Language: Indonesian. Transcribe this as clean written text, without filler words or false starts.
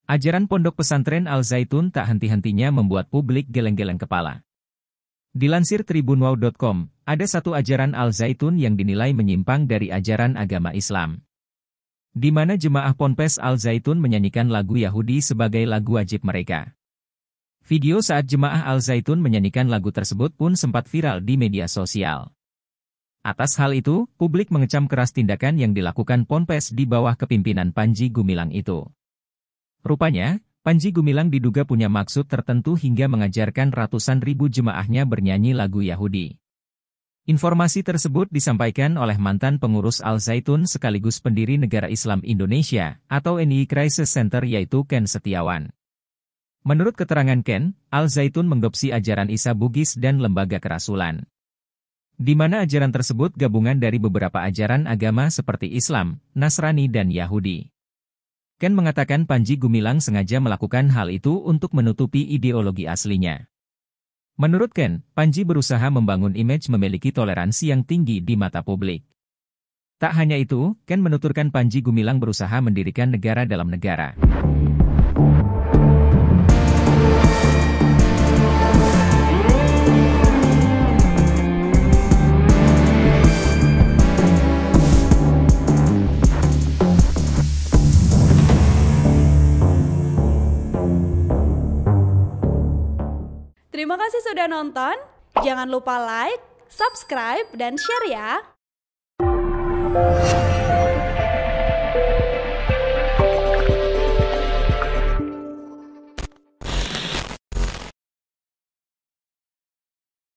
Ajaran pondok pesantren Al-Zaitun tak henti-hentinya membuat publik geleng-geleng kepala. Dilansir tribunwow.com, ada satu ajaran Al-Zaitun yang dinilai menyimpang dari ajaran agama Islam, di mana jemaah Ponpes Al-Zaitun menyanyikan lagu Yahudi sebagai lagu wajib mereka. Video saat jemaah Al-Zaitun menyanyikan lagu tersebut pun sempat viral di media sosial. Atas hal itu, publik mengecam keras tindakan yang dilakukan Ponpes di bawah kepimpinan Panji Gumilang itu. Rupanya, Panji Gumilang diduga punya maksud tertentu hingga mengajarkan ratusan ribu jemaahnya bernyanyi lagu Yahudi. Informasi tersebut disampaikan oleh mantan pengurus Al-Zaitun sekaligus pendiri Negara Islam Indonesia, atau NI Crisis Center yaitu Ken Setiawan. Menurut keterangan Ken, Al-Zaitun mengadopsi ajaran Isa Bugis dan lembaga kerasulan, di mana ajaran tersebut gabungan dari beberapa ajaran agama seperti Islam, Nasrani dan Yahudi. Ken mengatakan Panji Gumilang sengaja melakukan hal itu untuk menutupi ideologi aslinya. Menurut Ken, Panji berusaha membangun image memiliki toleransi yang tinggi di mata publik. Tak hanya itu, Ken menuturkan Panji Gumilang berusaha mendirikan negara dalam negara. Terima kasih sudah nonton, jangan lupa like, subscribe, dan share ya!